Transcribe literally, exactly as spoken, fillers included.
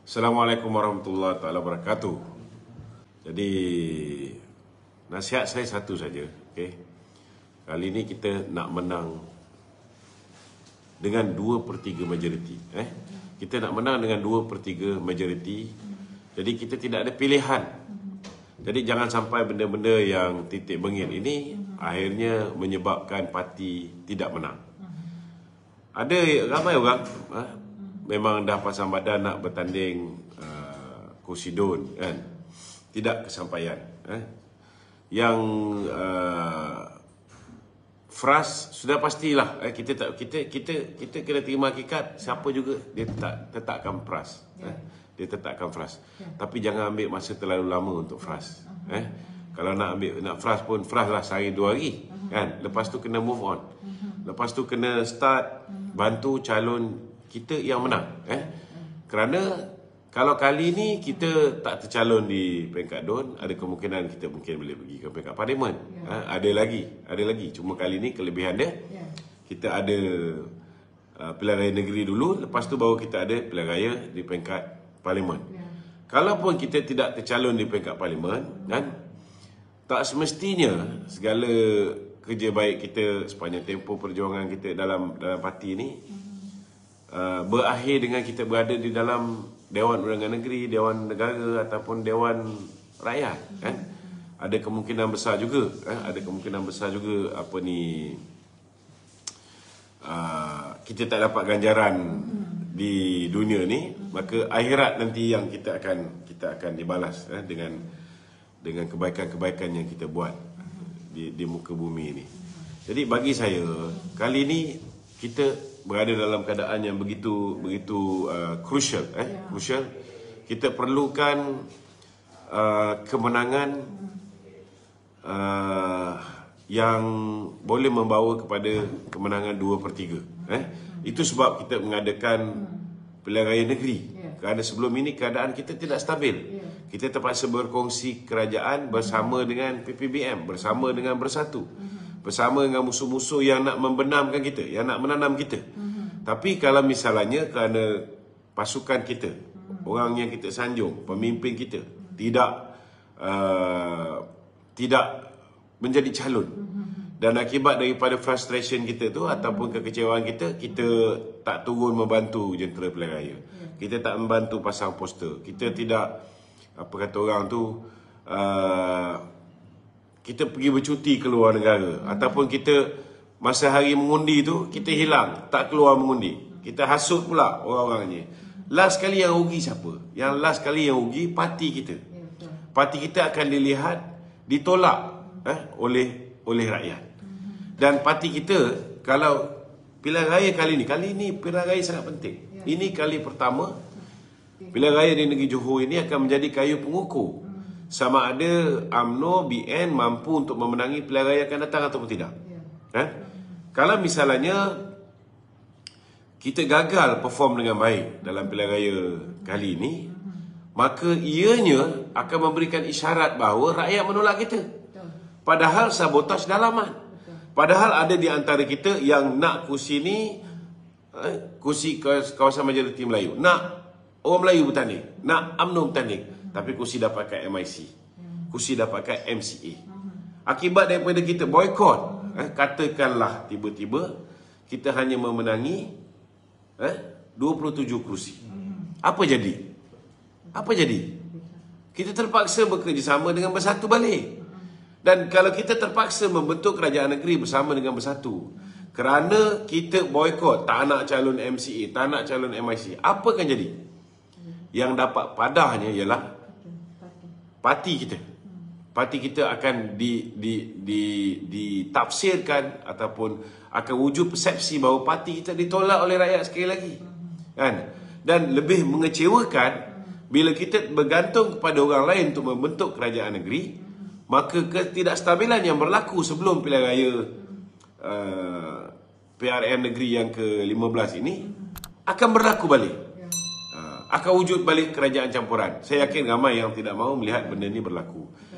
Assalamualaikum warahmatullahi taala wabarakatuh. Jadi nasihat saya satu saja, okey. Kali ini kita nak menang dengan dua per tiga majoriti, eh. Kita nak menang dengan dua per tiga majoriti. Jadi kita tidak ada pilihan. Jadi jangan sampai benda-benda yang titik bengit ini akhirnya menyebabkan parti tidak menang. Ada ramai orang eh, memang dah pasang badan nak bertanding uh, kursi DUN kan, tidak kesampaian eh. Yang uh, Fras sudah pastilah eh, kita tak kita kita kita kena terima hakikat, siapa juga dia tetap tetapkan Fras eh. Dia tetapkan Fras, tapi jangan ambil masa terlalu lama untuk Fras eh. Kalau nak ambil nak Fras pun Fras lah sehari dua hari kan, lepas tu kena move on, lepas tu kena start bantu calon kita yang menang eh. Kerana kalau kali ni kita tak tercalon di peringkat DUN, ada kemungkinan kita mungkin boleh pergi ke peringkat parlimen yeah. eh, ada lagi ada lagi cuma kali ni kelebihan dia yeah. kita ada uh, pilihan raya negeri dulu, lepas tu baru kita ada pilihan raya di peringkat parlimen yeah. Kalaupun kita tidak tercalon di peringkat parlimen mm-hmm. kan, tak semestinya segala kerja baik kita sepanjang tempoh perjuangan kita dalam dalam parti ni mm-hmm. Uh, berakhir dengan kita berada di dalam Dewan Undangan Negeri, Dewan Negara ataupun Dewan Rakyat kan. Ada kemungkinan besar juga eh? ada kemungkinan besar juga apa ni uh, kita tak dapat ganjaran di dunia ni, maka akhirat nanti yang kita akan kita akan dibalas eh? dengan dengan kebaikan-kebaikan yang kita buat di, di muka bumi ini. Jadi bagi saya kali ini kita berada dalam keadaan yang begitu begitu uh, crucial eh yeah. crucial. Kita perlukan uh, kemenangan uh, yang boleh membawa kepada kemenangan dua per tiga eh itu sebab kita mengadakan pilihan raya negeri yeah. Kerana sebelum ini keadaan kita tidak stabil yeah. Kita terpaksa berkongsi kerajaan bersama dengan P P B M, bersama dengan Bersatu, bersama dengan musuh-musuh yang nak membenamkan kita, yang nak menanam kita. Mm-hmm. Tapi kalau misalnya kerana pasukan kita, mm-hmm. orang yang kita sanjung, pemimpin kita mm-hmm. tidak uh, tidak menjadi calon, mm-hmm. dan akibat daripada frustration kita tu mm-hmm. ataupun kekecewaan kita, kita tak turun membantu jentera pilihan raya. Yeah. Kita tak membantu pasang poster. Kita mm-hmm. tidak, apa kata orang tu, uh, kita pergi bercuti ke luar negara, hmm. ataupun kita masa hari mengundi tu kita hilang, tak keluar mengundi, kita hasut pula orang-orangnya. Last kali yang rugi siapa? Yang last kali yang rugi parti kita. Parti kita akan dilihat ditolak eh, oleh oleh rakyat. Dan parti kita, kalau pilihan raya kali ni, kali ni pilihan raya sangat penting. Ini kali pertama pilihan raya di negeri Johor ini akan menjadi kayu pengukur sama ada U M N O, B N mampu untuk memenangi pilihan raya akan datang ataupun tidak. Yeah. Eh? Kalau misalnya kita gagal perform dengan baik dalam pilihan raya kali ini, maka ianya akan memberikan isyarat bahawa rakyat menolak kita. Padahal sabotaj dalaman. Padahal ada di antara kita yang nak kursi ni, eh, kursi kawasan majoriti Melayu, nak orang Melayu bertanding, nak U M N O bertanding, tapi kursi dapatkan M I C, kursi dapatkan M C A. Akibat daripada kita boykot, eh, katakanlah tiba-tiba kita hanya memenangi eh, dua puluh tujuh kursi. Apa jadi? Apa jadi? Kita terpaksa bekerjasama dengan Bersatu balik. Dan kalau kita terpaksa membentuk kerajaan negeri bersama dengan Bersatu, kerana kita boykot, tak nak calon M C A, tak nak calon M I C, apa akan jadi? Yang dapat padahnya ialah parti kita. Parti kita akan di, di, di, ditafsirkan ataupun akan wujud persepsi bahawa parti kita ditolak oleh rakyat sekali lagi. Kan? Dan lebih mengecewakan, bila kita bergantung kepada orang lain untuk membentuk kerajaan negeri, maka ketidakstabilan yang berlaku sebelum pilihan raya uh, P R N negeri yang ke lima belas ini akan berlaku balik. Akan wujud balik kerajaan campuran. Saya yakin ramai yang tidak mahu melihat benda ini berlaku.